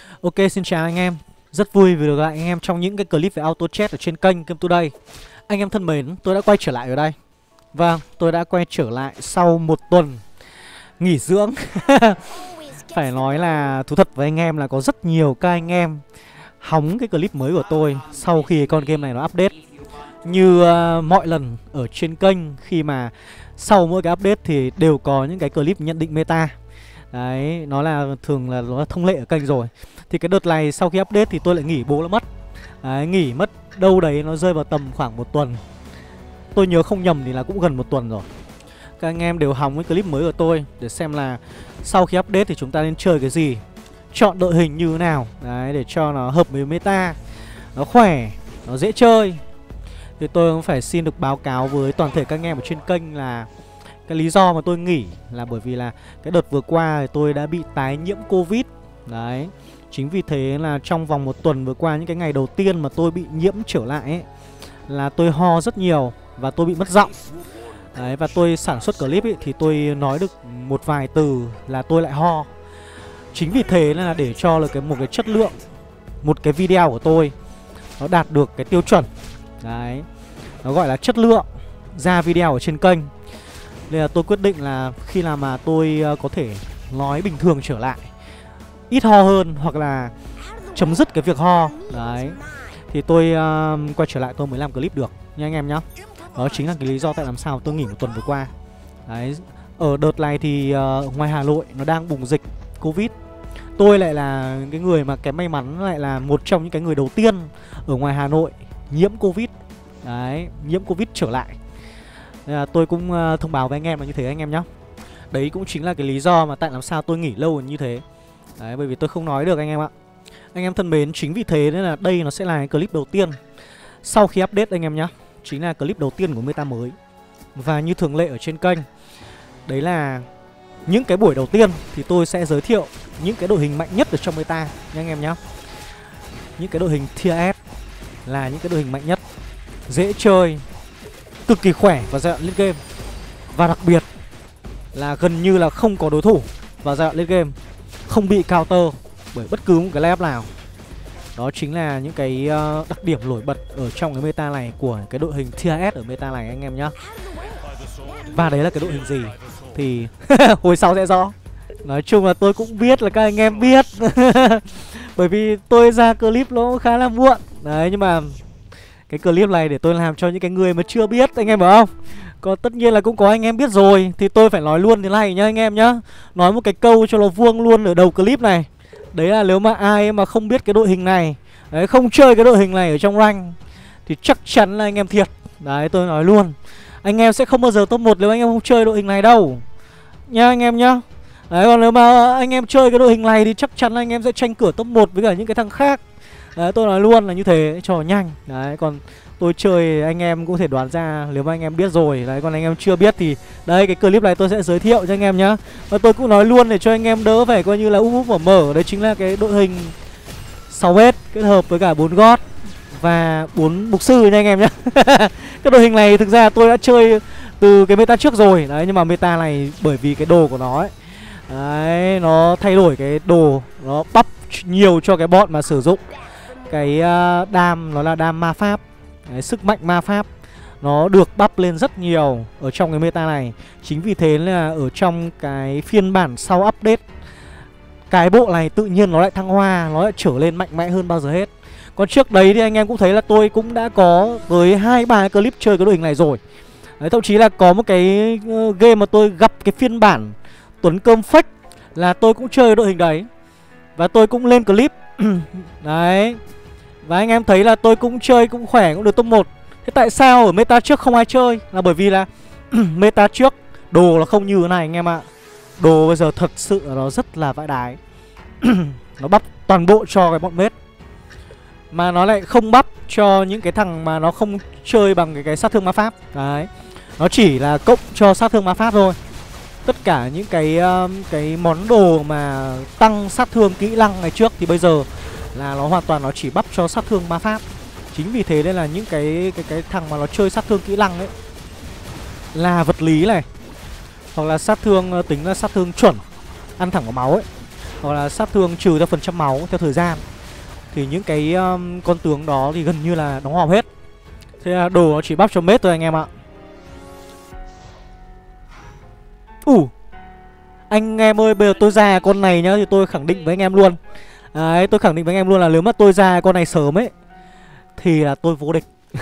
Ok, xin chào anh em. Rất vui vì được gặp anh em trong những cái clip về auto chat ở trên kênh Game Today. Anh em thân mến, tôi đã quay trở lại ở đây. Vâng, tôi đã quay trở lại sau một tuần nghỉ dưỡng. Phải nói là thú thật với anh em là có rất nhiều các anh em hóng cái clip mới của tôi sau khi con game này nó update. Như mọi lần ở trên kênh, khi mà sau mỗi cái update thì đều có những cái clip nhận định meta. Đấy, nó là thường là nó là thông lệ ở kênh rồi. Thì cái đợt này sau khi update thì tôi lại nghỉ bố nó mất. Đấy, nghỉ mất đâu đấy nó rơi vào tầm khoảng một tuần. Tôi nhớ không nhầm thì là cũng gần một tuần rồi. Các anh em đều hóng cái clip mới của tôi để xem là sau khi update thì chúng ta nên chơi cái gì, chọn đội hình như thế nào. Đấy, để cho nó hợp với meta, nó khỏe, nó dễ chơi. Thì tôi cũng phải xin được báo cáo với toàn thể các anh em ở trên kênh là cái lý do mà tôi nghỉ là bởi vì là cái đợt vừa qua thì tôi đã bị tái nhiễm Covid. Đấy, chính vì thế là trong vòng một tuần vừa qua, những cái ngày đầu tiên mà tôi bị nhiễm trở lại ấy, là tôi ho rất nhiều và tôi bị mất giọng. Đấy, và tôi sản xuất clip ấy, thì tôi nói được một vài từ là tôi lại ho. Chính vì thế là để cho là một cái chất lượng, một cái video của tôi nó đạt được cái tiêu chuẩn. Đấy, nó gọi là chất lượng ra video ở trên kênh, nên là tôi quyết định là khi nào mà tôi có thể nói bình thường trở lại, ít ho hơn, hoặc là chấm dứt cái việc ho, đấy, thì tôi quay trở lại tôi mới làm clip được nha anh em nhá. Đó chính là cái lý do tại làm sao tôi nghỉ một tuần vừa qua. Đấy, ở đợt này thì ngoài Hà Nội nó đang bùng dịch Covid. Tôi lại là cái người mà cái may mắn lại là một trong những cái người đầu tiên ở ngoài Hà Nội nhiễm Covid. Đấy, nhiễm Covid trở lại. Nên là tôi cũng thông báo với anh em là như thế anh em nhé. Đấy cũng chính là cái lý do mà tại làm sao tôi nghỉ lâu như thế. Đấy, bởi vì tôi không nói được anh em ạ. Anh em thân mến, chính vì thế nên là đây nó sẽ là cái clip đầu tiên sau khi update anh em nhé. Chính là clip đầu tiên của meta mới. Và như thường lệ ở trên kênh, đấy là những cái buổi đầu tiên thì tôi sẽ giới thiệu những cái đội hình mạnh nhất ở trong meta nha anh em nhé. Những cái đội hình tier S là những cái đội hình mạnh nhất, dễ chơi, cực kỳ khỏe và giai đoạn lên game. Và đặc biệt là gần như là không có đối thủ vào giai đoạn lên game, không bị counter bởi bất cứ một cái layup nào. Đó chính là những cái đặc điểm nổi bật ở trong cái meta này của cái đội hình tier S ở meta này anh em nhá. Và đấy là cái đội hình gì thì hồi sau sẽ rõ. Nói chung là tôi cũng biết là các anh em biết. Bởi vì tôi ra clip nó khá là muộn. Đấy, nhưng mà cái clip này để tôi làm cho những cái người mà chưa biết anh em hiểu không. Còn tất nhiên là cũng có anh em biết rồi, thì tôi phải nói luôn thế này nhá anh em nhá. Nói một cái câu cho nó vuông luôn ở đầu clip này. Đấy là nếu mà ai mà không biết cái đội hình này, đấy, không chơi cái đội hình này ở trong rank thì chắc chắn là anh em thiệt. Đấy, tôi nói luôn, anh em sẽ không bao giờ top 1 nếu anh em không chơi đội hình này đâu nha anh em nhá. Đấy, còn nếu mà anh em chơi cái đội hình này thì chắc chắn là anh em sẽ tranh cửa top 1 với cả những cái thằng khác. Đấy, tôi nói luôn là như thế cho nhanh. Đấy, còn tôi chơi anh em cũng có thể đoán ra nếu mà anh em biết rồi. Đấy, còn anh em chưa biết thì đây, cái clip này tôi sẽ giới thiệu cho anh em nhá. Và tôi cũng nói luôn để cho anh em đỡ phải coi như là úp úp mở mở. Đấy chính là cái đội hình 6S kết hợp với cả 4 gót và 4 mục sư nha anh em nhá. Cái đội hình này thực ra tôi đã chơi từ cái meta trước rồi. Đấy, nhưng mà meta này bởi vì cái đồ của nó ấy, đấy, nó thay đổi cái đồ, nó buff nhiều cho cái bọn mà sử dụng cái đam, nó là đam ma pháp. Đấy, sức mạnh ma pháp nó được buff lên rất nhiều ở trong cái meta này. Chính vì thế là ở trong cái phiên bản sau update, cái bộ này tự nhiên nó lại thăng hoa, nó lại trở lên mạnh mẽ hơn bao giờ hết. Còn trước đấy thì anh em cũng thấy là tôi cũng đã có tới 2-3 clip chơi cái đội hình này rồi. Đấy, thậm chí là có một cái game mà tôi gặp cái phiên bản Tuấn Cơm Fake là tôi cũng chơi đội hình đấy. Và tôi cũng lên clip. Đấy. Và anh em thấy là tôi cũng chơi cũng khỏe, cũng được top 1. Thế tại sao ở meta trước không ai chơi? Là bởi vì là meta trước đồ là không như thế này anh em ạ. Đồ bây giờ thật sự là nó rất là vãi đái. Nó bắp toàn bộ cho cái bọn mết, mà nó lại không bắp cho những cái thằng mà nó không chơi bằng cái sát thương ma pháp. Đấy, nó chỉ là cộng cho sát thương ma pháp thôi. Tất cả những cái món đồ mà tăng sát thương kỹ năng ngày trước thì bây giờ là nó hoàn toàn nó chỉ bắp cho sát thương ma pháp. Chính vì thế nên là những cái thằng mà nó chơi sát thương kỹ năng ấy là vật lý này, hoặc là sát thương tính là sát thương chuẩn, ăn thẳng vào máu ấy, hoặc là sát thương trừ theo phần trăm máu theo thời gian, thì những cái con tướng đó thì gần như là đóng hòm hết. Thế là đồ nó chỉ bắp cho mết thôi anh em ạ. Anh em ơi, bây giờ tôi ra con này nhá, thì tôi khẳng định với anh em luôn. Đấy, tôi khẳng định với anh em luôn là nếu mà tôi ra con này sớm ấy thì là tôi vô địch.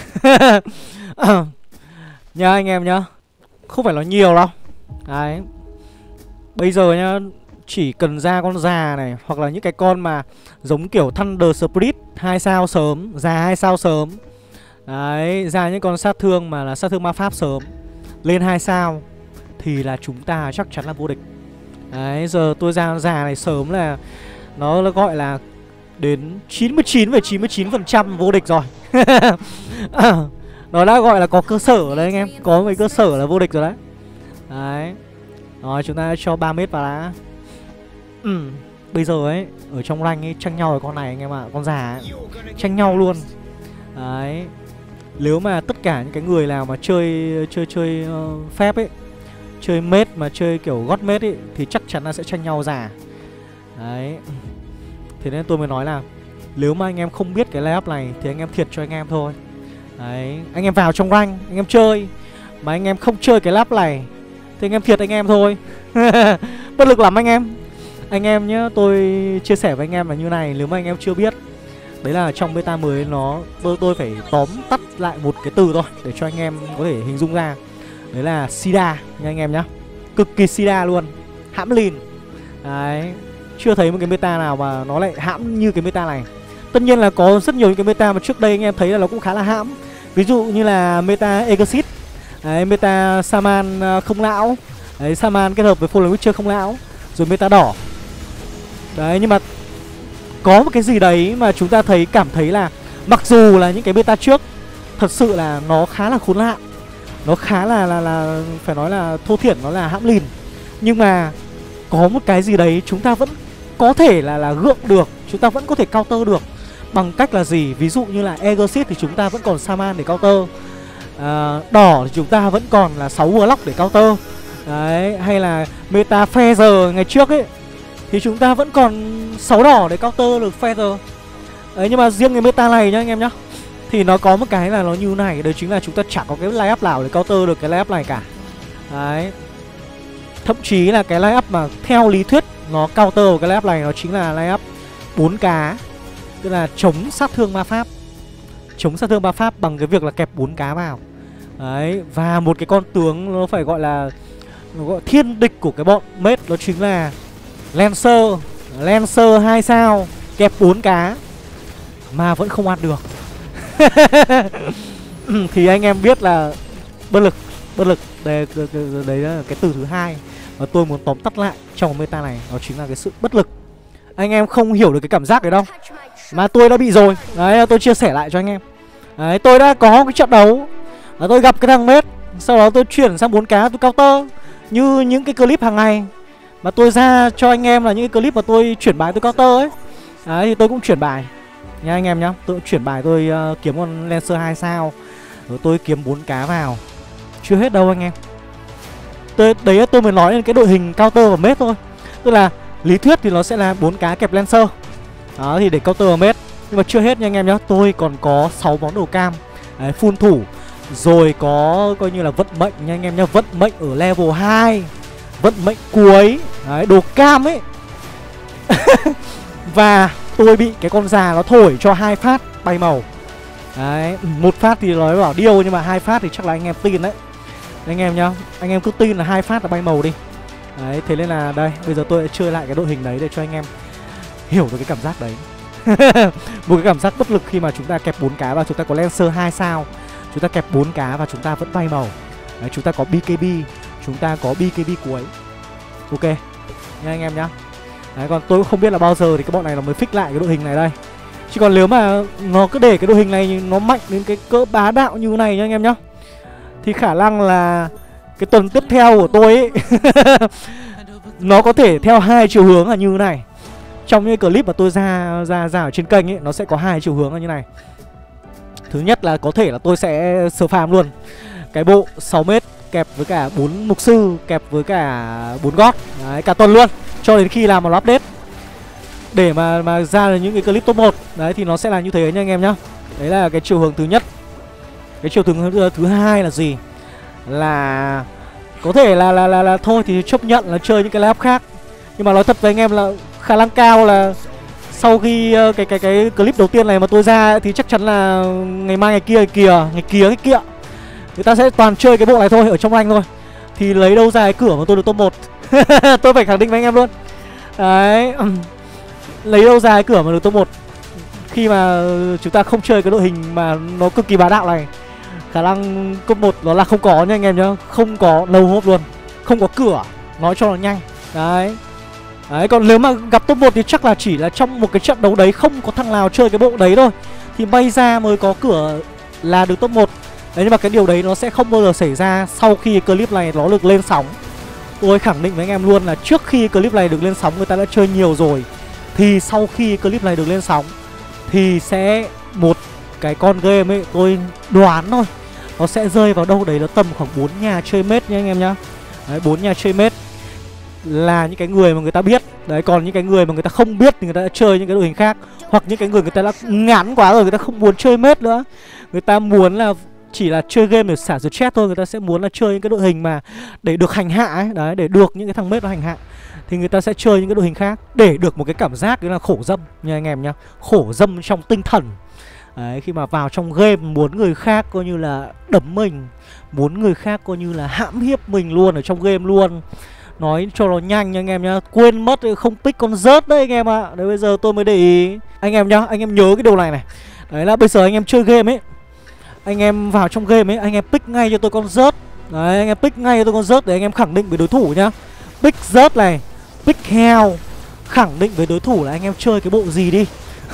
Nhá anh em nhá, không phải là nhiều đâu. Đấy, bây giờ nhá, chỉ cần ra con già này, hoặc là những cái con mà giống kiểu Thunder Spirit 2 sao sớm, già 2 sao sớm. Đấy, ra những con sát thương mà là sát thương ma pháp sớm lên 2 sao thì là chúng ta chắc chắn là vô địch. Đấy, giờ tôi ra con già này sớm là nó gọi là đến 99,99% vô địch rồi. Nó đã gọi là có cơ sở đấy anh em, có mấy cơ sở là vô địch rồi đấy. Đấy. Rồi chúng ta cho 3 mét vào đã. Bây giờ ấy, ở trong rank ấy tranh nhau với con này anh em ạ, con già ấy, tranh nhau luôn. Đấy. Nếu mà tất cả những cái người nào mà chơi phép ấy, chơi mết mà chơi kiểu gót mết ấy thì chắc chắn là sẽ tranh nhau già. Đấy. Thế nên tôi mới nói là nếu mà anh em không biết cái layup này thì anh em thiệt cho anh em thôi. Đấy, anh em vào trong rank, anh em chơi mà anh em không chơi cái layup này thì anh em thiệt anh em thôi. Bất lực lắm anh em. Anh em nhá, tôi chia sẻ với anh em là như này, nếu mà anh em chưa biết, đấy là trong beta mới nó tôi phải tóm tắt lại một cái từ thôi để cho anh em có thể hình dung ra. Đấy là sida nha anh em nhá. Cực kỳ sida luôn, hãm lìn. Đấy, chưa thấy một cái meta nào mà nó lại hãm như cái meta này. Tất nhiên là có rất nhiều những cái meta mà trước đây anh em thấy là nó cũng khá là hãm. Ví dụ như là meta Exit, đấy, meta Saman không lão. Đấy, Saman kết hợp với Fallen Witcher không lão. Rồi meta đỏ. Đấy, nhưng mà có một cái gì đấy mà chúng ta cảm thấy là mặc dù là những cái meta trước thật sự là nó khá là khốn nạn, nó khá là phải nói là thô thiển, nó là hãm lìn, nhưng mà có một cái gì đấy chúng ta vẫn có thể là gượng được, chúng ta vẫn có thể counter được. Bằng cách là gì? Ví dụ như là Exit thì chúng ta vẫn còn Saman để counter, đỏ thì chúng ta vẫn còn là 6 Warlock để counter. Đấy, hay là meta Feather ngày trước ấy thì chúng ta vẫn còn 6 đỏ để counter được Feather. Đấy, nhưng mà riêng cái meta này nhá anh em nhá, thì nó có một cái là nó như này, đấy chính là chúng ta chẳng có cái layup nào để counter được cái layup này cả. Đấy. Thậm chí là cái layup mà theo lý thuyết nó counter của cái layup này nó chính là layup 4 cá, tức là chống sát thương ma pháp. Chống sát thương ma pháp bằng cái việc là kẹp 4 cá vào. Đấy, và một cái con tướng nó phải gọi là thiên địch của cái bọn mết, đó chính là Lancer. Lancer 2 sao kẹp 4 cá mà vẫn không ăn được. Thì anh em biết là bất lực. Đấy là cái từ thứ hai mà tôi muốn tóm tắt lại trong meta này, đó chính là cái sự bất lực. Anh em không hiểu được cái cảm giác đấy đâu, mà tôi đã bị rồi. Đấy, tôi chia sẻ lại cho anh em. Đấy, tôi đã có cái trận đấu và tôi gặp cái thằng mết, sau đó tôi chuyển sang 4 cá tôi counter như những cái clip hàng ngày mà tôi ra cho anh em, là những cái clip mà tôi chuyển bài tôi counter ấy. Đấy, thì tôi cũng chuyển bài nha anh em nhá. Tôi chuyển bài, tôi kiếm con Lancer 2 sao rồi tôi kiếm 4 cá vào. Chưa hết đâu anh em. Đấy tôi mới nói đến cái đội hình counter và mết thôi. Tức là lý thuyết thì nó sẽ là 4 cá kẹp Lancer. Đó, thì để counter và mết. Nhưng mà chưa hết nha anh em nhá. Tôi còn có 6 món đồ cam. Đấy, full thủ. Rồi có coi như là vận mệnh nha anh em nhá. Vận mệnh ở level 2, vận mệnh cuối. Đấy, đồ cam ấy. Và tôi bị cái con già nó thổi cho 2 phát bay màu. Đấy, một phát thì nói bảo điêu, nhưng mà 2 phát thì chắc là anh em tin đấy. Anh em nhá, anh em cứ tin là 2 phát là bay màu đi. Đấy, thế nên là đây, bây giờ tôi sẽ chơi lại cái đội hình đấy để cho anh em hiểu được cái cảm giác đấy. Một cái cảm giác bất lực khi mà chúng ta kẹp 4 cá và chúng ta có Lancer 2 sao. Chúng ta kẹp 4 cá và chúng ta vẫn bay màu. Đấy, chúng ta có BKB, chúng ta có BKB cuối. Ok, nha anh em nhá. Đấy, còn tôi cũng không biết là bao giờ thì cái bọn này nó mới fix lại cái đội hình này đây. Chứ còn nếu mà nó cứ để cái đội hình này nó mạnh đến cái cỡ bá đạo như này nha anh em nhá, thì khả năng là cái tuần tiếp theo của tôi ấy nó có thể theo 2 chiều hướng là như này. Trong những clip mà tôi ra ở trên kênh ấy, nó sẽ có 2 chiều hướng là như này. Thứ nhất là có thể là tôi sẽ farm luôn cái bộ 6m kẹp với cả 4 mục sư, kẹp với cả 4 gót. Đấy, cả tuần luôn, cho đến khi làm một update. để mà ra được những cái clip top 1. Đấy thì nó sẽ là như thế nha anh em nhá. Đấy là cái chiều hướng thứ nhất. Cái chiều hướng thứ hai là gì? Là có thể là thôi thì chấp nhận là chơi những cái layup khác. Nhưng mà nói thật với anh em là khả năng cao là sau khi cái clip đầu tiên này mà tôi ra thì chắc chắn là ngày mai ngày kia người ta sẽ toàn chơi cái bộ này thôi, ở trong rank thôi. Thì lấy đâu ra cái cửa mà tôi được top 1. Tôi phải khẳng định với anh em luôn. Đấy. Lấy đâu ra cái cửa mà được top 1 khi mà chúng ta không chơi cái đội hình mà nó cực kỳ bá đạo này. Khả năng top 1 đó là không có nha anh em nhá. Không có lâu hốp luôn. Không có cửa. Nói cho nó nhanh. Đấy. Đấy, còn nếu mà gặp top 1 thì chắc là chỉ là trong một cái trận đấu đấy không có thằng nào chơi cái bộ đấy thôi thì may ra mới có cửa là được top 1. Đấy, nhưng mà cái điều đấy nó sẽ không bao giờ xảy ra sau khi clip này nó được lên sóng. Tôi khẳng định với anh em luôn là trước khi clip này được lên sóng người ta đã chơi nhiều rồi. Thì sau khi clip này được lên sóng thì sẽ một cái con game ấy, tôi đoán thôi, nó sẽ rơi vào đâu đấy nó tầm khoảng 4 nhà chơi mết nha anh em nhá. Đấy, 4 nhà chơi mết là những cái người mà người ta biết. Đấy, còn những cái người mà người ta không biết thì người ta đã chơi những cái đội hình khác. Hoặc những cái người người ta đã ngán quá rồi, người ta không muốn chơi mết nữa. Người ta muốn là chỉ là chơi game để xả stress thôi. Người ta sẽ muốn là chơi những cái đội hình mà để được hành hạ ấy. Đấy, để được những cái thằng mết nó hành hạ thì người ta sẽ chơi những cái đội hình khác để được một cái cảm giác đấy là khổ dâm nha anh em nhá. Khổ dâm trong tinh thần. Đấy, khi mà vào trong game muốn người khác coi như là đấm mình, muốn người khác coi như là hãm hiếp mình luôn ở trong game luôn. Nói cho nó nhanh nha anh em nhá. Quên mất không pick con rớt đấy anh em ạ. Đấy, bây giờ tôi mới để ý anh em nhá. Anh em nhớ cái điều này này. Đấy là bây giờ anh em chơi game ấy, anh em vào trong game ấy, anh em pick ngay cho tôi con rớt. Đấy, anh em pick ngay cho tôi con rớt để anh em khẳng định với đối thủ nhá. Pick rớt này, pick heo, khẳng định với đối thủ là anh em chơi cái bộ gì đi.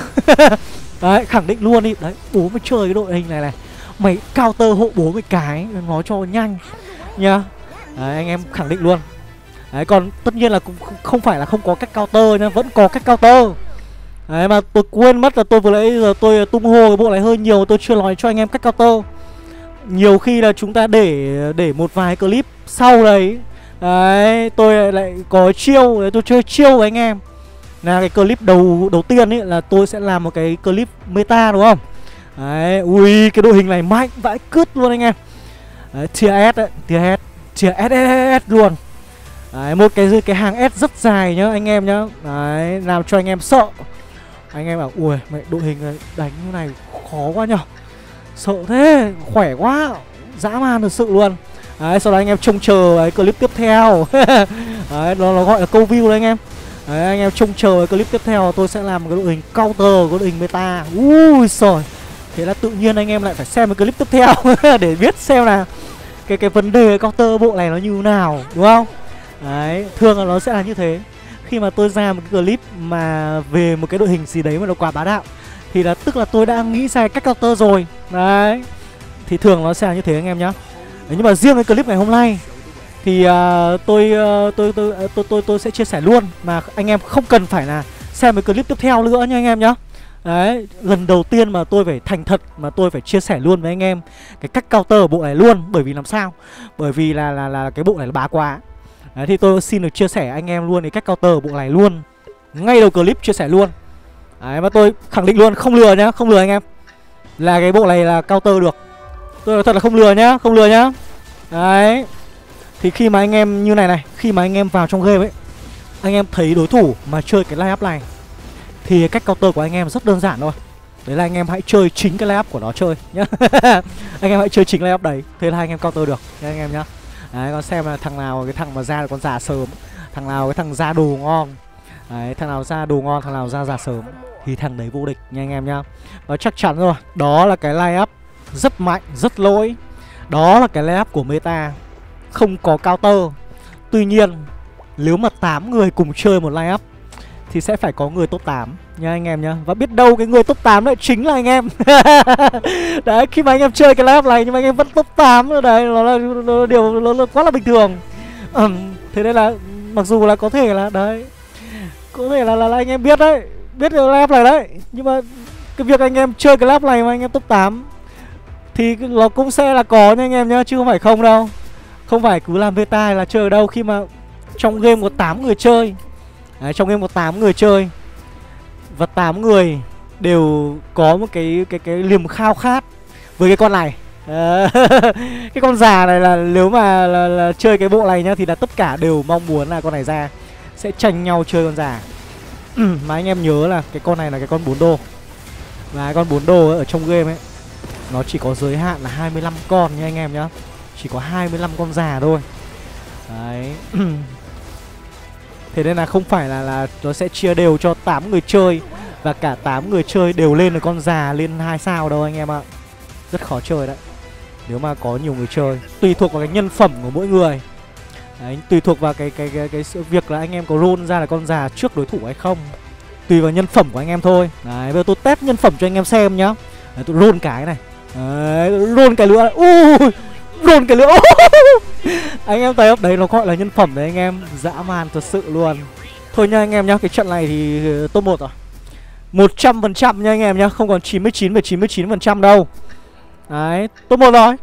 Đấy, khẳng định luôn đi. Đấy, bố mày chơi cái đội hình này này, mày counter hộ bố mày cái, nói cho nhanh nhá. Đấy, anh em khẳng định luôn. Đấy, còn tất nhiên là cũng không phải là không có cách counter nha, vẫn có cách counter. Đấy, mà tôi quên mất là tôi vừa nãy giờ tôi tung hô cái bộ này hơi nhiều, tôi chưa nói cho anh em cách counter. Nhiều khi là chúng ta để một vài clip sau đấy. Đấy, tôi lại có chiêu, đấy, tôi chơi chiêu với anh em. Là cái clip đầu tiên ấy là tôi sẽ làm một cái clip meta đúng không? Đấy, ui cái đội hình này mạnh vãi cứt luôn anh em. Đấy, tier S đấy, tier S luôn. Đấy, một cái hàng S rất dài nhá anh em nhá. Đấy, làm cho anh em sợ. Anh em bảo ui mẹ đội hình này đánh như này khó quá nhở, sợ thế, khỏe quá, dã man thật sự luôn. Đấy, sau đó anh em trông chờ cái clip tiếp theo. Đấy, nó gọi là câu view đấy anh em. Đấy, anh em trông chờ cái clip tiếp theo tôi sẽ làm một cái đội hình counter, cái đội hình meta. Ui trời. Thế là tự nhiên anh em lại phải xem cái clip tiếp theo để biết xem là cái vấn đề counter bộ này nó như nào, đúng không? Đấy, thường là nó sẽ là như thế. Khi mà tôi ra một cái clip mà về một cái đội hình gì đấy mà nó quá bá đạo thì là tức là tôi đã nghĩ ra cách counter rồi. Đấy, thì thường nó sẽ là như thế anh em nhá. Đấy, nhưng mà riêng cái clip ngày hôm nay thì tôi sẽ chia sẻ luôn mà anh em không cần phải là xem cái clip tiếp theo nữa nha anh em nhá. Đấy, lần đầu tiên mà tôi phải thành thật mà tôi phải chia sẻ luôn với anh em cái cách counter bộ này luôn. Bởi vì làm sao? Bởi vì là cái bộ này là bá quá. Đấy, thì tôi xin được chia sẻ anh em luôn cái cách counter bộ này luôn. Ngay đầu clip chia sẻ luôn. Đấy, mà tôi khẳng định luôn, không lừa nhá, không lừa anh em. Là cái bộ này là counter được. Tôi nói thật là không lừa nhá, không lừa nhá. Đấy. Thì khi mà anh em như này này, khi mà anh em vào trong game ấy, anh em thấy đối thủ mà chơi cái line up này thì cách counter của anh em rất đơn giản thôi. Đấy là anh em hãy chơi chính cái line up của nó chơi nhá. Anh em hãy chơi chính line up đấy, thế là anh em counter được nha anh em nhá. Đấy, con xem là thằng nào cái thằng mà ra là con già sớm, thằng nào cái thằng ra đồ ngon. Đấy, thằng nào ra đồ ngon, thằng nào ra già sớm thì thằng đấy vô địch nha anh em nhá. Và chắc chắn rồi, đó là cái line up rất mạnh, rất lỗi. Đó là cái line up của meta, không có counter. Tuy nhiên nếu mà 8 người cùng chơi một line up thì sẽ phải có người top 8 nha anh em nhá. Và biết đâu cái người top 8 lại chính là anh em. Đấy, khi mà anh em chơi cái line up này nhưng mà anh em vẫn top 8 rồi đấy, nó là điều nó quá là bình thường. Thế nên là mặc dù là có thể là đấy, có thể là anh em biết đấy, biết cái line up này đấy, nhưng mà cái việc anh em chơi cái line up này mà anh em top 8 thì nó cũng sẽ là có nha anh em nhá, chứ không phải không đâu. Không phải cứ làm beta là chơi ở đâu. Khi mà trong game có 8 người chơi. Đấy, trong game có 8 người chơi Và 8 người đều có một cái niềm khao khát với cái con này. Cái con già này là nếu mà là chơi cái bộ này nhá thì là tất cả đều mong muốn là con này ra, sẽ tranh nhau chơi con già. Mà anh em nhớ là cái con này là cái con 4 đô. Và cái con 4 đô ở trong game ấy nó chỉ có giới hạn là 25 con nha anh em nhá. Chỉ có 25 con già thôi. Đấy. Thế nên là không phải là nó sẽ chia đều cho 8 người chơi và cả 8 người chơi đều lên được con già lên 2 sao đâu anh em ạ. Rất khó chơi đấy nếu mà có nhiều người chơi. Tùy thuộc vào cái nhân phẩm của mỗi người. Đấy, tùy thuộc vào cái sự việc là anh em có roll ra là con già trước đối thủ hay không. Tùy vào nhân phẩm của anh em thôi. Đấy, bây giờ tôi test nhân phẩm cho anh em xem nhá. Đấy, tôi roll cái này. Đấy, roll cái lửa. Roll cái lửa. Anh em thấy không? Đấy nó gọi là nhân phẩm đấy anh em. Dã man thật sự luôn. Thôi nha anh em nhá, cái trận này thì top 1 rồi. 100% nha anh em nhá, không còn 99,99% đâu. Đấy, top 1 rồi.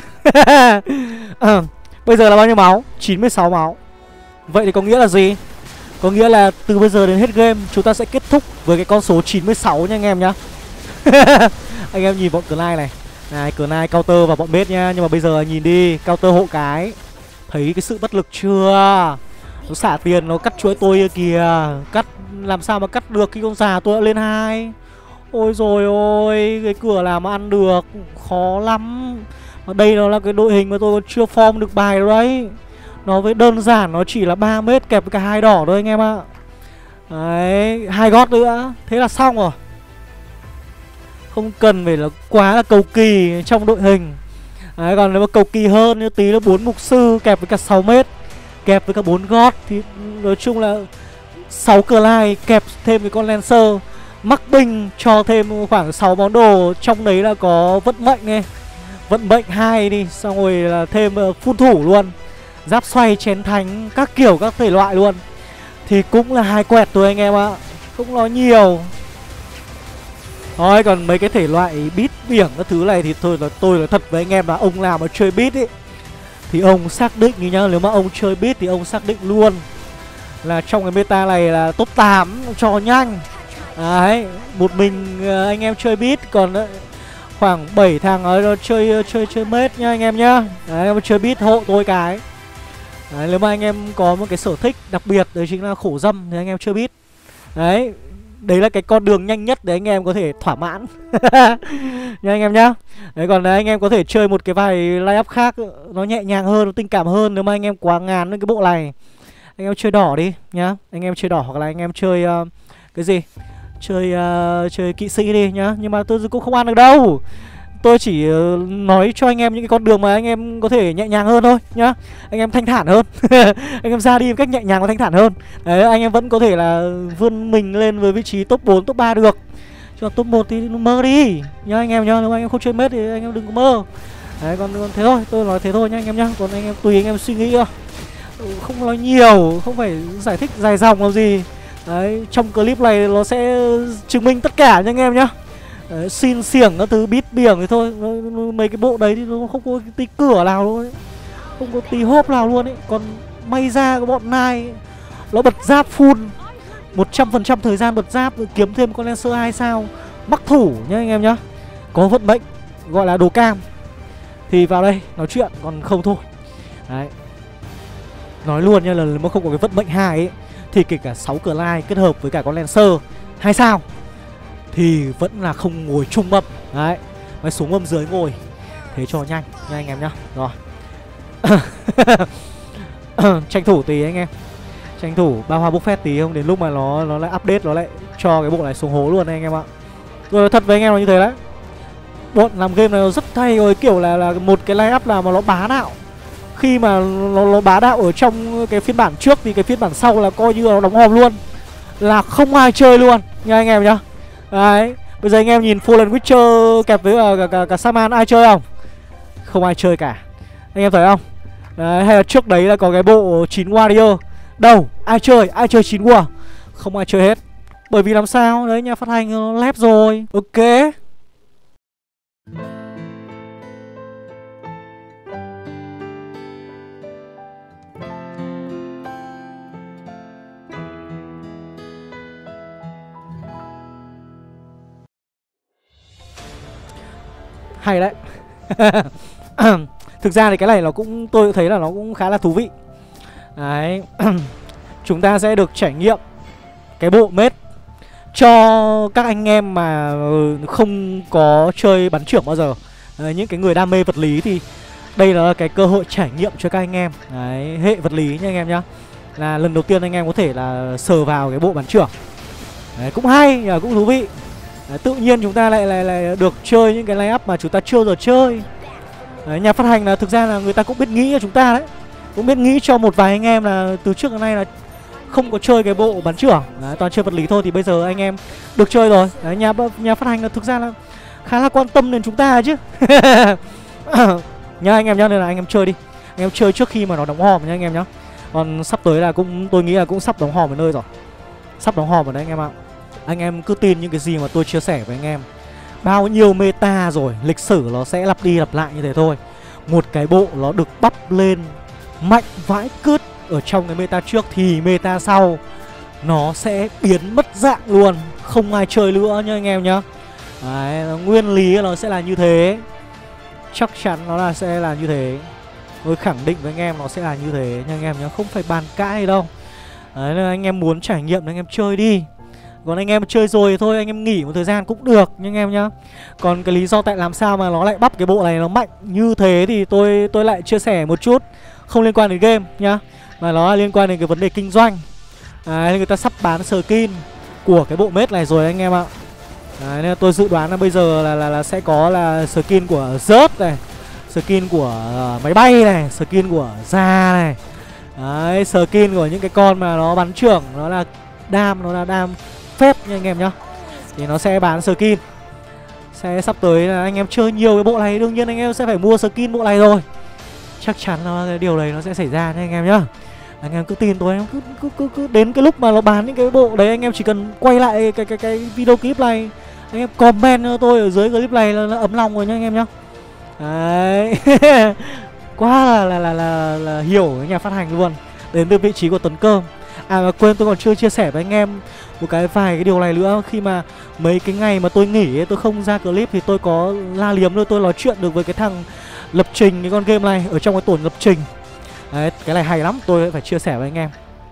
Bây giờ là bao nhiêu máu? 96 máu. Vậy thì có nghĩa là gì? Có nghĩa là từ bây giờ đến hết game chúng ta sẽ kết thúc với cái con số 96 nha anh em nhá. Anh em nhìn bọn Clyde này. Này, Clyde counter vào bọn bếp nhá. Nhưng mà bây giờ nhìn đi, counter hộ cái. Thấy cái sự bất lực chưa? Nó xả tiền, nó cắt chuỗi tôi kìa. Cắt làm sao mà cắt được khi con già tôi đã lên 2. Ôi rồi ôi, cái cửa làm mà ăn được. Khó lắm. Mà đây nó là cái đội hình mà tôi còn chưa form được bài đâu đấy. Nó với đơn giản nó chỉ là 3 mét kẹp với cả 2 đỏ thôi anh em ạ. Đấy, 2 gót nữa. Thế là xong rồi. Không cần phải là quá là cầu kỳ trong đội hình. Đấy, còn nếu mà cầu kỳ hơn như tí là 4 mục sư kẹp với cả 6 mét kẹp với cả 4 gót thì nói chung là 6 Clyde kẹp thêm cái con Lancer mắc binh cho thêm khoảng 6 món đồ. Trong đấy là có vận mệnh này, vận mệnh 2 đi, xong rồi là thêm phun thủ luôn, giáp xoay chén thánh các kiểu các thể loại luôn. Thì cũng là 2 quẹt thôi anh em ạ, không nói nhiều. Thôi còn mấy cái thể loại beat biển các thứ này thì thôi là tôi là thật với anh em là ông nào mà chơi beat ấy thì ông xác định đi nhá. Nếu mà ông chơi beat thì ông xác định luôn là trong cái meta này là top 8 cho nhanh. Đấy, một mình anh em chơi beat, còn khoảng 7 thằng ở chơi mết nhá anh em nhá. Đấy, em chơi beat hộ tôi cái. Đấy, nếu mà anh em có một cái sở thích đặc biệt đấy chính là khổ dâm thì anh em chơi beat. Đấy, đấy là cái con đường nhanh nhất để anh em có thể thỏa mãn. Nha anh em nhá. Đấy, còn anh em có thể chơi một cái vài line up khác nó nhẹ nhàng hơn, nó tình cảm hơn. Nếu mà anh em quá ngán với cái bộ này, anh em chơi đỏ đi nhá. Anh em chơi đỏ hoặc là anh em chơi cái gì? Chơi kỵ sĩ đi nhá. Nhưng mà tôi cũng không ăn được đâu. Tôi chỉ nói cho anh em những cái con đường mà anh em có thể nhẹ nhàng hơn thôi nhá. Anh em thanh thản hơn. Anh em ra đi một cách nhẹ nhàng và thanh thản hơn. Đấy, anh em vẫn có thể là vươn mình lên với vị trí top 4, top 3 được. Chứ top 1 thì mơ đi nhá anh em nhá. Nếu mà anh em không chơi mết thì anh em đừng có mơ. Đấy, còn thế thôi, tôi nói thế thôi nhá anh em nhá. Còn anh em tùy anh em suy nghĩ thôi. Không nói nhiều, không phải giải thích dài dòng làm gì. Đấy, trong clip này nó sẽ chứng minh tất cả nha anh em nhá. Đấy, xin xiềng các thứ bít biển thì thôi. Mấy cái bộ đấy thì nó không có tí cửa nào luôn ấy. Không có tí hốp nào luôn ấy. Còn may ra cái bọn này nó bật giáp full 100% thời gian bật giáp, kiếm thêm con Lancer 2 sao mắc thủ nhá anh em nhá. Có vận mệnh gọi là đồ cam thì vào đây nói chuyện, còn không thôi. Đấy, nói luôn nha, là nếu mà không có cái vận mệnh 2 ấy thì kể cả 6 Clyde kết hợp với cả con Lancer 2 sao thì vẫn là không ngồi chung mâm. Đấy, phải xuống mâm dưới ngồi. Thế cho nhanh nha anh em nhá. Rồi. Tranh thủ tí anh em. Tranh thủ ba hoa buffet tí, không đến lúc mà nó lại update nó lại cho cái bộ này xuống hố luôn đấy anh em ạ. Rồi thật với anh em là như thế đấy. Bọn làm game này nó rất hay rồi, kiểu là một cái line up nào mà nó bá đạo. Khi mà nó bá đạo ở trong cái phiên bản trước thì cái phiên bản sau là coi như là nó đóng hòm luôn, là không ai chơi luôn nha anh em nhá. Đấy, bây giờ anh em nhìn Fallen Witcher kẹp với cả Saman ai chơi không? Không ai chơi cả. Anh em thấy không? Đấy, hay là trước đấy là có cái bộ 9 Warrior. Đâu, ai chơi 9 War? Không ai chơi hết. Bởi vì làm sao? Đấy, nhà phát hành nó lép rồi. Ok. Hay đấy. Thực ra thì cái này nó cũng, tôi thấy là nó cũng khá là thú vị. Đấy. Chúng ta sẽ được trải nghiệm cái bộ mết cho các anh em mà không có chơi bắn trưởng bao giờ. Đấy, những cái người đam mê vật lý thì đây là cái cơ hội trải nghiệm cho các anh em. Đấy, hệ vật lý nha anh em nhá. Là lần đầu tiên anh em có thể là sờ vào cái bộ bắn trưởng. Đấy, cũng hay, cũng thú vị. Đấy, tự nhiên chúng ta lại được chơi những cái line-up mà chúng ta chưa giờ chơi. Đấy, nhà phát hành là thực ra là người ta cũng biết nghĩ cho chúng ta đấy. Cũng biết nghĩ cho một vài anh em là từ trước đến nay là không có chơi cái bộ bắn trưởng. Đấy, toàn chơi vật lý thôi thì bây giờ anh em được chơi rồi. Đấy, nhà phát hành là thực ra là khá là quan tâm đến chúng ta chứ. Nhá anh em nhá, nên là anh em chơi đi. Anh em chơi trước khi mà nó đóng hòm nhá anh em nhá. Còn sắp tới là cũng, tôi nghĩ là cũng sắp đóng hòm ở nơi rồi. Sắp đóng hòm ở đấy anh em ạ. Anh em cứ tin những cái gì mà tôi chia sẻ với anh em. Bao nhiêu meta rồi, lịch sử nó sẽ lặp đi lặp lại như thế thôi. Một cái bộ nó được bắp lên mạnh vãi cứt ở trong cái meta trước thì meta sau nó sẽ biến mất dạng luôn, không ai chơi nữa nha anh em nhá. Đấy, nguyên lý nó sẽ là như thế. Chắc chắn nó là sẽ là như thế. Tôi khẳng định với anh em nó sẽ là như thế nha anh em nhá, không phải bàn cãi gì đâu. Đấy, nên anh em muốn trải nghiệm thì anh em chơi đi. Còn anh em chơi rồi thì thôi anh em nghỉ một thời gian cũng được nha anh em nhá. Còn cái lý do tại làm sao mà nó lại bắp cái bộ này nó mạnh như thế thì tôi lại chia sẻ một chút. Không liên quan đến game nhá, mà nó là liên quan đến cái vấn đề kinh doanh. Đấy, người ta sắp bán skin của cái bộ mết này rồi anh em ạ. Đấy, nên tôi dự đoán là bây giờ là sẽ có là skin của rớt này, skin của máy bay này, skin của da này. Đấy, skin của những cái con mà nó bắn trưởng, nó là đam phép nha anh em nhá. Thì nó sẽ bán skin. Sẽ sắp tới là anh em chơi nhiều cái bộ này, đương nhiên anh em sẽ phải mua skin bộ này rồi. Chắc chắn là cái điều đấy nó sẽ xảy ra nha anh em nhá. Anh em cứ tin tôi, em cứ đến cái lúc mà nó bán những cái bộ đấy, anh em chỉ cần quay lại cái video clip này, anh em comment cho tôi ở dưới clip này là ấm lòng rồi nha anh em nhá. Đấy. Quá là hiểu cái nhà phát hành luôn. Đến từ vị trí của Tuấn Cơm. À mà quên, tôi còn chưa chia sẻ với anh em một vài cái điều này nữa. Khi mà mấy cái ngày mà tôi nghỉ ấy, tôi không ra clip thì tôi có la liếm thôi, tôi nói chuyện được với cái thằng lập trình cái con game này ở trong cái tổ lập trình. Đấy, cái này hay lắm, tôi phải chia sẻ với anh em.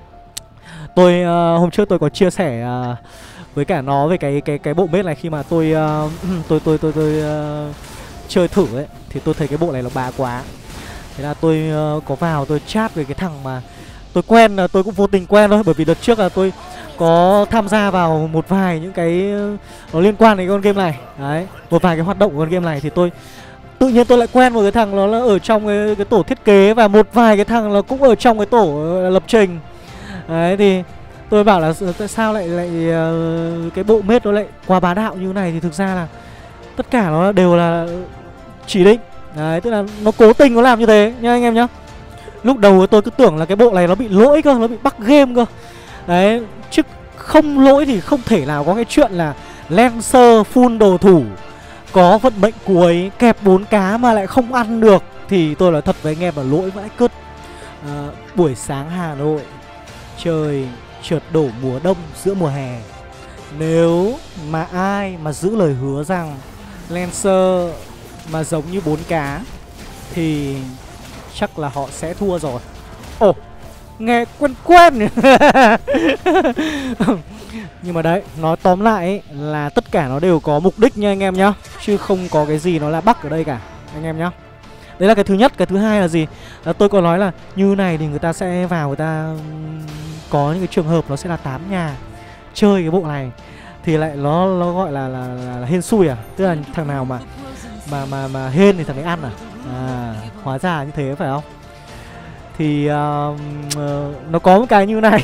Tôi hôm trước tôi có chia sẻ với cả nó về cái bộ mết này khi mà tôi chơi thử ấy, thì tôi thấy cái bộ này nó bá quá. Thế là tôi có vào tôi chat với cái thằng mà tôi quen, là tôi cũng vô tình quen thôi, bởi vì đợt trước là tôi có tham gia vào một vài những cái nó liên quan đến con game này. Đấy, một vài cái hoạt động của con game này thì tôi tự nhiên tôi lại quen một cái thằng nó là ở trong cái tổ thiết kế, và một vài cái thằng nó cũng ở trong cái tổ lập trình. Đấy thì tôi bảo là tại sao lại cái bộ mết nó lại quá bá đạo như này, thì thực ra là tất cả nó đều là chỉ định. Đấy, tức là nó cố tình nó làm như thế nha anh em nhá. Lúc đầu tôi cứ tưởng là cái bộ này nó bị lỗi cơ, nó bị bug game cơ. Đấy, chứ không lỗi thì không thể nào có cái chuyện là Lancer full đồ thủ có vận mệnh cuối kẹp 4 cá mà lại không ăn được. Thì tôi nói thật với anh em là lỗi vãi cứt. Buổi sáng Hà Nội trời trượt đổ mùa đông giữa mùa hè. Nếu mà ai mà giữ lời hứa rằng Lancer mà giống như 4 cá thì chắc là họ sẽ thua rồi. Ồ, nghe quen quen. Nhưng mà đấy, nói tóm lại ấy, là tất cả nó đều có mục đích nha anh em nhá, chứ không có cái gì nó là bug ở đây cả anh em nhá. Đấy là cái thứ nhất. Cái thứ hai là gì? Là tôi có nói là như này thì người ta sẽ vào, người ta có những cái trường hợp nó sẽ là 8 nhà chơi cái bộ này thì lại nó gọi là hên xui à, tức là thằng nào mà hên thì thằng ấy ăn à. Hóa ra như thế phải không? Thì nó có một cái như này.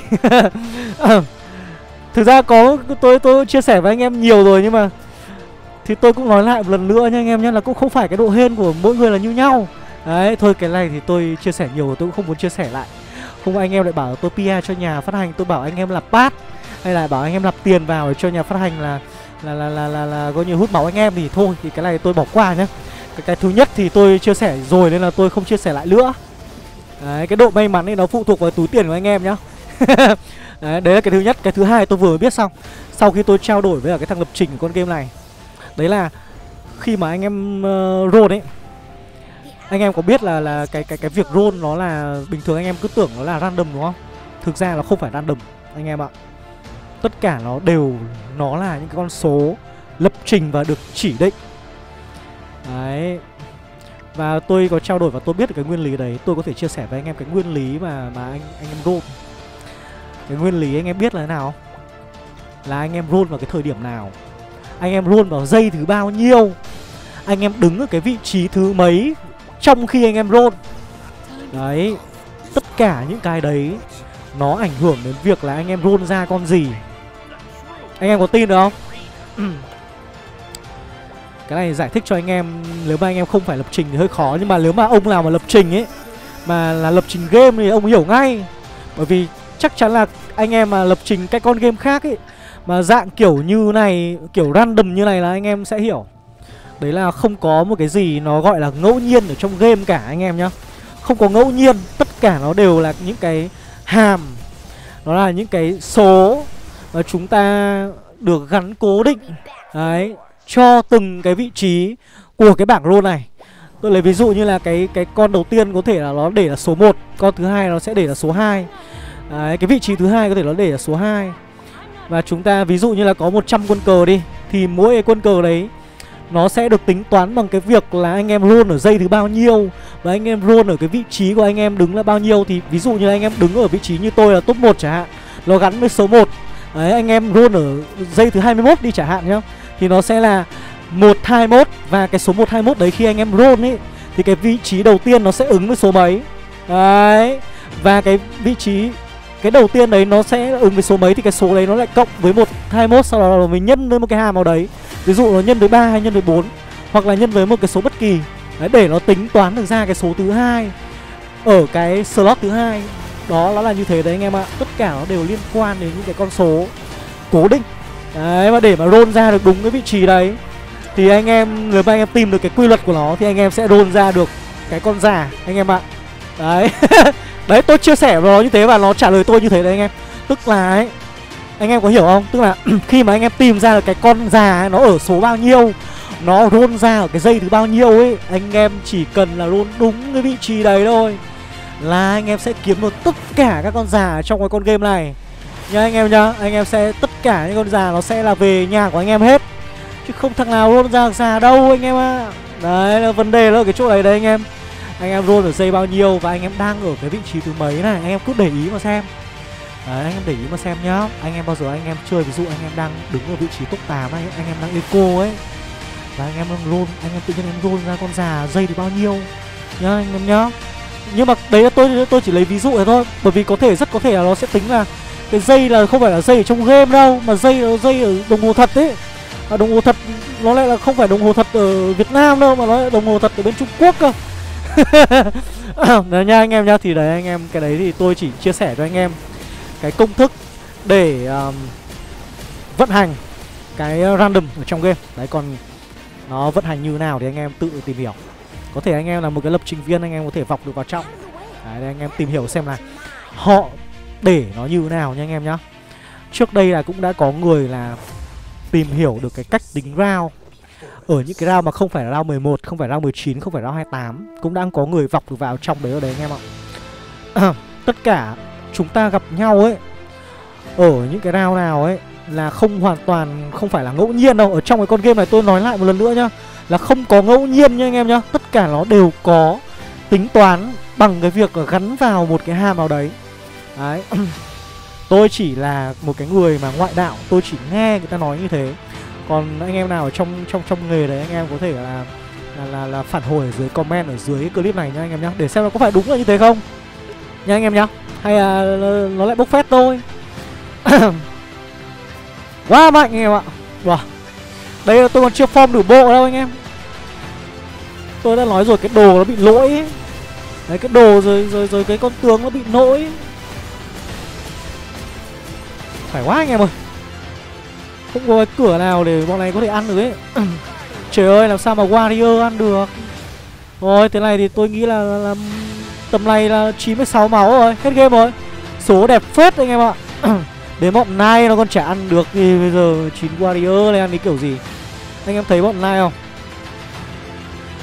Thực ra có tôi chia sẻ với anh em nhiều rồi, nhưng mà thì tôi cũng nói lại một lần nữa nha anh em nhé, là cũng không phải cái độ hên của mỗi người là như nhau. Đấy, thôi cái này thì tôi chia sẻ nhiều rồi, tôi cũng không muốn chia sẻ lại. Không anh em lại bảo tôi PR cho nhà phát hành, tôi bảo anh em là pass, hay là bảo anh em nạp tiền vào để cho nhà phát hành là coi như hút máu anh em, thì thôi thì cái này tôi bỏ qua nhé. Cái thứ nhất thì tôi chia sẻ rồi nên là tôi không chia sẻ lại nữa. Đấy, cái độ may mắn ấy nó phụ thuộc vào túi tiền của anh em nhá. Đấy là cái thứ nhất. Cái thứ hai tôi vừa mới biết xong sau khi tôi trao đổi với cả cái thằng lập trình của con game này. Đấy là khi mà anh em roll ấy, anh em có biết là cái việc roll nó là bình thường anh em cứ tưởng nó là random đúng không? Thực ra nó không phải random anh em ạ. Tất cả nó là những cái con số lập trình và được chỉ định. Đấy. Và tôi có trao đổi và tôi biết được cái nguyên lý đấy. Tôi có thể chia sẻ với anh em cái nguyên lý mà anh em roll. Cái nguyên lý anh em biết là thế nào? Là anh em roll vào cái thời điểm nào, anh em roll vào giây thứ bao nhiêu, anh em đứng ở cái vị trí thứ mấy trong khi anh em roll. Đấy. Tất cả những cái đấy nó ảnh hưởng đến việc là anh em roll ra con gì. Anh em có tin được không? Cái này giải thích cho anh em, nếu mà anh em không phải lập trình thì hơi khó. Nhưng mà nếu mà ông nào mà lập trình ấy, mà là lập trình game thì ông hiểu ngay. Bởi vì chắc chắn là anh em mà lập trình cái con game khác ấy, mà dạng kiểu như này, kiểu random như này là anh em sẽ hiểu. Đấy là không có một cái gì nó gọi là ngẫu nhiên ở trong game cả anh em nhá. Không có ngẫu nhiên, tất cả nó đều là những cái hàm, nó là những cái số mà chúng ta được gắn cố định. Đấy, cho từng cái vị trí của cái bảng roll này. Tôi lấy ví dụ như là cái con đầu tiên có thể là nó để là số 1, con thứ hai nó sẽ để là số 2. Đấy, cái vị trí thứ hai có thể nó để là số 2. Và chúng ta ví dụ như là có 100 quân cờ đi, thì mỗi cái quân cờ đấy nó sẽ được tính toán bằng cái việc là anh em roll ở giây thứ bao nhiêu, và anh em roll ở cái vị trí của anh em đứng là bao nhiêu. Thì ví dụ như là anh em đứng ở vị trí như tôi là top 1 chẳng hạn, nó gắn với số 1. Đấy, anh em roll ở giây thứ 21 đi chẳng hạn nhá, thì nó sẽ là 121. Và cái số 121 đấy khi anh em roll ấy, thì cái vị trí đầu tiên nó sẽ ứng với số mấy. Đấy. Và cái vị trí cái đầu tiên đấy nó sẽ ứng với số mấy, thì cái số đấy nó lại cộng với 121. Sau đó mình nhân với một cái hàm nào đấy, ví dụ nó nhân với 3 hay nhân với 4, hoặc là nhân với một cái số bất kỳ. Đấy, để nó tính toán được ra cái số thứ hai ở cái slot thứ hai. Đó, nó là như thế đấy anh em ạ. Tất cả nó đều liên quan đến những cái con số cố định. Đấy, và để mà roll ra được đúng cái vị trí đấy, thì anh em, nếu mà anh em tìm được cái quy luật của nó, thì anh em sẽ roll ra được cái con già anh em ạ. Đấy. Đấy, tôi chia sẻ với nó như thế và nó trả lời tôi như thế đấy anh em. Tức là ấy, anh em có hiểu không? Tức là khi mà anh em tìm ra được cái con già ấy, nó ở số bao nhiêu, nó roll ra ở cái giây thứ bao nhiêu ấy, anh em chỉ cần là roll đúng cái vị trí đấy thôi là anh em sẽ kiếm được tất cả các con già trong cái con game này nha anh em nhá. Anh em sẽ, tất cả những con già nó sẽ là về nhà của anh em hết, chứ không thằng nào roll ra già đâu anh em ạ. Đấy là vấn đề, nó ở cái chỗ đấy đấy anh em. Anh em roll ở giây bao nhiêu và anh em đang ở cái vị trí thứ mấy này, anh em cứ để ý mà xem. Đấy, anh em để ý mà xem nhá. Anh em bao giờ anh em chơi, ví dụ anh em đang đứng ở vị trí top 8, anh em đang eco ấy, và anh em đang roll, anh em tự nhiên em roll ra con già giây thì bao nhiêu nhá anh em nhá. Nhưng mà đấy là tôi chỉ lấy ví dụ thôi, bởi vì rất có thể là nó sẽ tính là cái giây là không phải là giây ở trong game đâu, mà giây là giây ở đồng hồ thật ấy. Và đồng hồ thật nó lại là không phải đồng hồ thật ở Việt Nam đâu, mà nó là đồng hồ thật ở bên Trung Quốc cơ. Đấy nha anh em nhá. Thì đấy anh em, cái đấy thì tôi chỉ chia sẻ cho anh em cái công thức để vận hành cái random ở trong game. Đấy, còn nó vận hành như nào thì anh em tự tìm hiểu. Có thể anh em là một cái lập trình viên, anh em có thể vọc được vào trong. Đấy, để anh em tìm hiểu xem là họ để nó như thế nào nha anh em nhá. Trước đây là cũng đã có người là tìm hiểu được cái cách tính round ở những cái round mà không phải là round 11, không phải round 19, không phải round 28. Cũng đang có người vọc được vào trong đấy anh em ạ. Tất cả chúng ta gặp nhau ấy ở những cái round nào ấy là không phải là ngẫu nhiên đâu. Ở trong cái con game này tôi nói lại một lần nữa nhá, là không có ngẫu nhiên nha anh em nhá. Tất cả nó đều có tính toán bằng cái việc gắn vào một cái hàm nào đấy. Đấy. Tôi chỉ là một cái người mà ngoại đạo, tôi chỉ nghe người ta nói như thế. Còn anh em nào ở trong nghề đấy, anh em có thể là phản hồi ở dưới comment ở dưới cái clip này nha anh em nhá, để xem là có phải đúng là như thế không nha anh em nhá, hay là nó lại bốc phét thôi. Quá mạnh anh em ạ. Wow. Đây là tôi còn chưa form đủ bộ đâu anh em. Tôi đã nói rồi, cái đồ nó bị lỗi ấy. Đấy, cái đồ rồi cái con tướng nó bị lỗi ấy. Phải quá anh em ơi. Không có cái cửa nào để bọn này có thể ăn được ấy. Trời ơi, làm sao mà Warrior ăn được. Rồi, thế này thì tôi nghĩ là tầm này là 96 máu rồi, hết game rồi. Số đẹp phết anh em ạ. Đến bọn này nó còn chả ăn được thì bây giờ 9 Warrior này ăn cái kiểu gì. Anh em thấy bọn này không?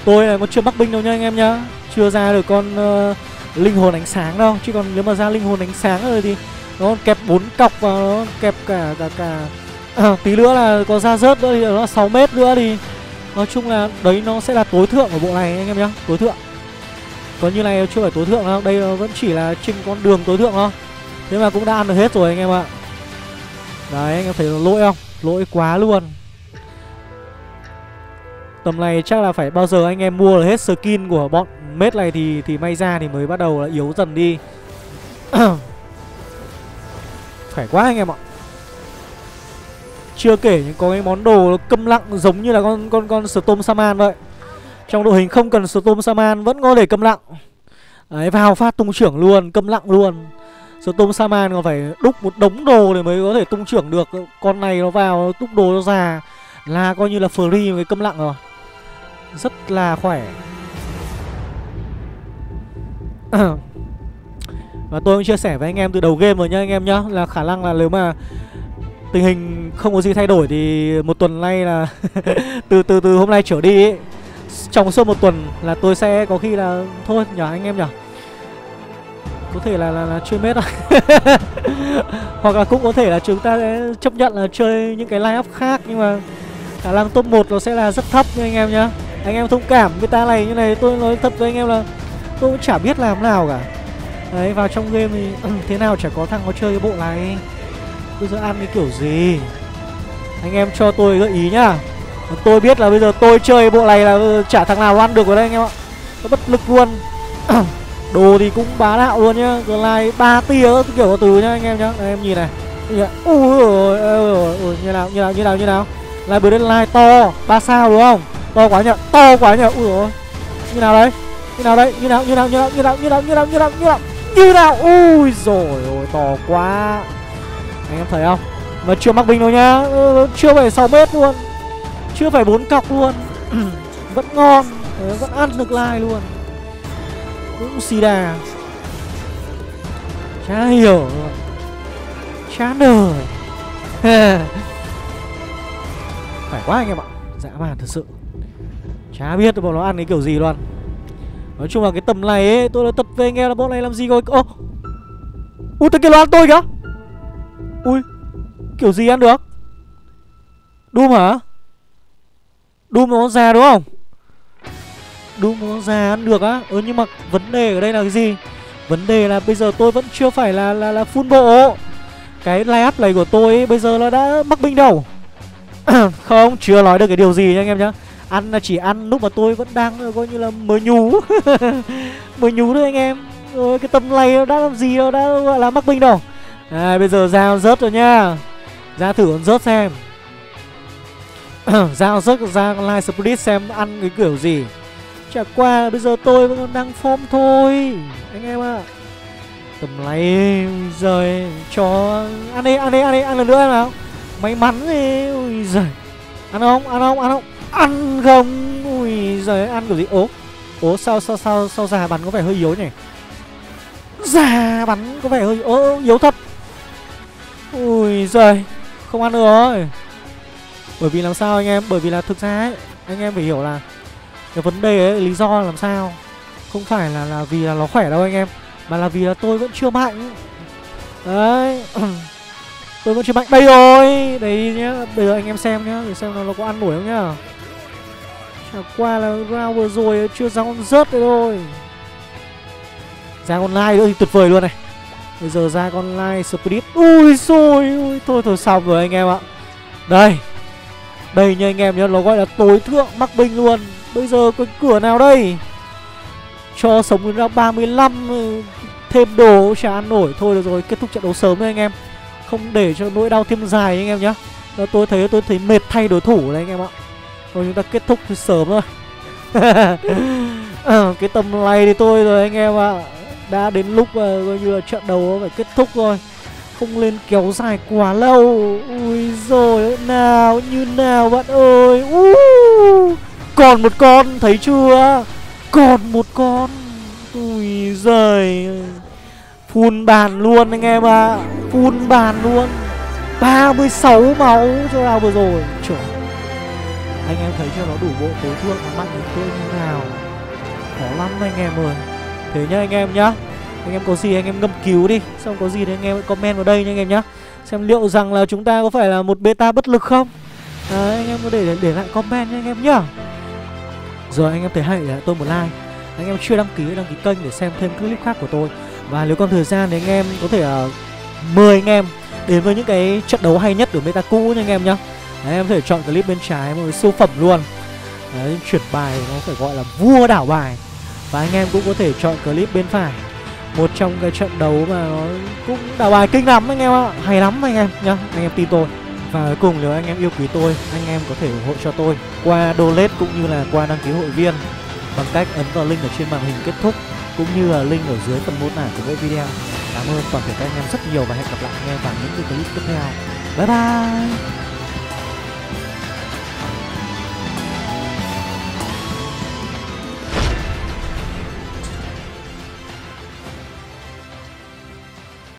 Tôi này còn chưa mắc binh đâu nha anh em nhá. Chưa ra được con linh hồn ánh sáng đâu. Chứ còn nếu mà ra linh hồn ánh sáng rồi thì nó kẹp 4 cọc vào, nó kẹp cả tí nữa là có ra rớt nữa thì nó là 6 mét nữa thì nói chung là đấy nó sẽ là tối thượng của bộ này anh em nhá. Tối thượng. Còn như này chưa phải tối thượng đâu. Đây vẫn chỉ là trên con đường tối thượng thôi. Thế mà cũng đã ăn được hết rồi anh em ạ. Đấy anh em thấy nó lỗi không? Lỗi quá luôn. Tầm này chắc là phải bao giờ anh em mua được hết skin của bọn mết này thì may ra thì mới bắt đầu là yếu dần đi. Phải quá anh em ạ. Chưa kể những có cái món đồ câm lặng giống như là con Storm Shaman vậy. Trong đội hình không cần Storm Shaman vẫn có thể câm lặng. Đấy, vào phát tung trưởng luôn, câm lặng luôn. Storm Shaman còn phải đúc một đống đồ để mới có thể tung trưởng được. Con này nó vào đúc đồ nó già là coi như là free với câm lặng rồi. Rất là khỏe. Và tôi cũng chia sẻ với anh em từ đầu game rồi nhá anh em nhá. Là khả năng là nếu mà tình hình không có gì thay đổi thì một tuần nay là từ hôm nay trở đi ấy, trong suốt một tuần là tôi sẽ có khi là thôi nhở anh em nhở. Có thể là chơi mết rồi. Hoặc là cũng có thể là chúng ta sẽ chấp nhận là chơi những cái line up khác. Nhưng mà khả năng top 1 nó sẽ là rất thấp nha anh em nhá. Anh em thông cảm với ta này như này. Tôi nói thật với anh em là tôi cũng chả biết làm nào cả. Đấy, vào trong game thì thế nào chả có thằng có chơi cái bộ này. Bây giờ ăn cái kiểu gì? Anh em cho tôi gợi ý nhá. Tôi biết là bây giờ tôi chơi bộ này là chả thằng nào ăn được ở đây anh em ạ. Nó bất lực luôn. Đồ thì cũng bá đạo luôn nhá. Glide 3 tia kiểu có từ nhá anh em nhá. Đây, em nhìn này. Ui ôi như nào. Lại bữa đến live to 3 sao đúng không? To quá nhỉ. Ui dồi. Như nào đấy? Như nào? Ui rồi ôi to quá. Anh em thấy không? Mà chưa mắc binh đâu nhá. Chưa phải 6 mét luôn. Chưa phải 4 cọc luôn. Vẫn ngon. Vẫn ăn được like luôn. Cũng xì đà. Chả hiểu luôn. Chán đời. Phải quá anh em ạ. Dã man thật sự. Chả biết bọn nó ăn cái kiểu gì luôn. Nói chung là cái tầm này ấy, tôi nói thật với anh em là bọn này làm gì rồi. Ô, ui thằng kia nó ăn tôi kìa. Ui, kiểu gì ăn được? Doom hả? Doom nó già đúng không? Doom nó già ăn được á. Nhưng mà vấn đề ở đây là cái gì? Vấn đề là bây giờ tôi vẫn chưa phải là full bộ. Cái layup này của tôi ấy, bây giờ nó đã mắc binh đâu. Không, chưa nói được cái điều gì nha anh em nhá. Ăn là chỉ ăn lúc mà tôi vẫn đang coi như là mới nhú. Mới nhú thôi anh em. Rồi cái tầm này nó đã làm gì đâu, đã gọi là mắc binh đâu. Bây giờ ra rớt rồi nhá. Ra thử con rớt xem. Ra rớt ra con live split xem ăn cái kiểu gì. Chả qua bây giờ tôi vẫn còn đang form thôi anh em ạ. Tầm này rồi cho ăn đi, ăn lần nữa em nào. May mắn đi. Ui giời. Ăn không? Ăn không? Ui giời, ăn kiểu gì? Ố sao già bắn có vẻ hơi yếu nhỉ? Già bắn có vẻ hơi yếu thật. Ui giời, không ăn được rồi. Bởi vì làm sao anh em? Bởi vì là thực ra ấy, anh em phải hiểu là cái vấn đề ấy, lý do là làm sao không phải là vì là nó khỏe đâu anh em, mà là vì là tôi vẫn chưa mạnh. Đấy. Tôi vẫn chưa mạnh. Đây rồi. Đấy nhá. Bây giờ anh em xem nhá. Để xem nó có ăn nổi không nhá. Chả qua là round vừa rồi chưa ra con rớt đây thôi. Ra con lai nữa thì tuyệt vời luôn này. Bây giờ ra con lai Spirit. Ui xôi. Thôi xong rồi anh em ạ. Đây. Đây nha anh em nhá. Nó gọi là tối thượng mắc binh luôn. Bây giờ cái cửa nào đây? Cho sống đến ra 35. Thêm đồ chả ăn nổi. Thôi được rồi. Kết thúc trận đấu sớm thôi anh em. Không để cho nỗi đau thêm dài anh em nhá. Tôi thấy mệt thay đối thủ đấy anh em ạ. Thôi chúng ta kết thúc thì sớm thôi. Cái tầm này thì tôi rồi anh em ạ. Đã đến lúc coi như là trận đấu phải kết thúc rồi. Không lên kéo dài quá lâu. Ui rồi nào như nào bạn ơi. Còn một con thấy chưa? Còn một con. Ui giời. Full bàn luôn anh em ạ. Full bàn luôn. 36 máu cho nào vừa rồi. Trời. Anh em thấy cho nó đủ bộ tối thượng nó mạnh đến cỡ như nào. Khó lắm anh em ơi. Thế nhá anh em nhá. Anh em có gì anh em ngâm cứu đi. Xong có gì thì anh em comment vào đây nha anh em nhá. Xem liệu rằng là chúng ta có phải là một beta bất lực không. Đấy, anh em có để lại comment nha anh em nhá. Rồi anh em thấy hay để lại tôi một like. Anh em chưa đăng ký kênh để xem thêm clip khác của tôi. Và nếu còn thời gian thì anh em có thể mời anh em đến với những cái trận đấu hay nhất ở meta cũ nha anh em nhá. Đấy, em có thể chọn clip bên trái một cái siêu phẩm luôn. Đấy, chuyển bài nó phải gọi là vua đảo bài. Và anh em cũng có thể chọn clip bên phải, một trong cái trận đấu mà nó cũng đảo bài kinh lắm anh em ạ. Hay lắm anh em nhá, anh em tin tôi. Và cuối cùng nếu anh em yêu quý tôi, anh em có thể ủng hộ cho tôi qua donate cũng như là qua đăng ký hội viên bằng cách ấn vào link ở trên màn hình kết thúc, cũng như là link ở dưới phần mô tả của mỗi video. Cảm ơn toàn thể các anh em rất nhiều và hẹn gặp lại anh em vào những video clip tiếp theo. Bye bye.